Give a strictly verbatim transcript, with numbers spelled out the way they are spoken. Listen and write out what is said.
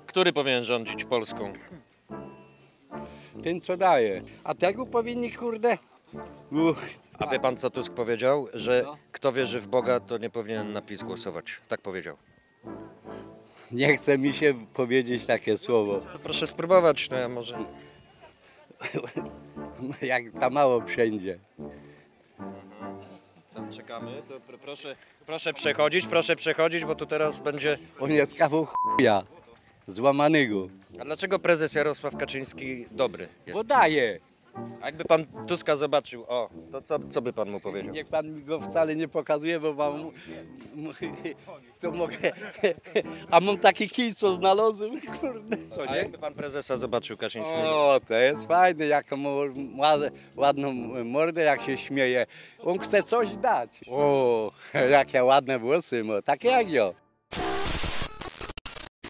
Który powinien rządzić Polską? Ten co daje. A tego powinni, kurde. Uch. A wie pan, co Tusk powiedział? Że No. kto wierzy w Boga, to nie powinien na PiS głosować. Tak powiedział. Nie chce mi się powiedzieć takie słowo. No proszę spróbować, no ja może... Jak ta mało wszędzie. Tam czekamy, to pr- proszę, proszę przechodzić, proszę przechodzić, bo tu teraz będzie... On jest kawał chuja. Złamanego. A dlaczego prezes Jarosław Kaczyński dobry jest? Bo daje. A jakby pan Tuska zobaczył, o, to co, co by pan mu powiedział? Niech pan mi go wcale nie pokazuje, bo mam... To mogę... A mam taki kij, co znalazłem, kurde. Co, A nie? jakby pan prezesa zobaczył Kaczyńskiego? O, to jest fajne, jaką ma ład- ładną mordę, jak się śmieje. On chce coś dać. O, jakie ładne włosy ma, takie jak ja.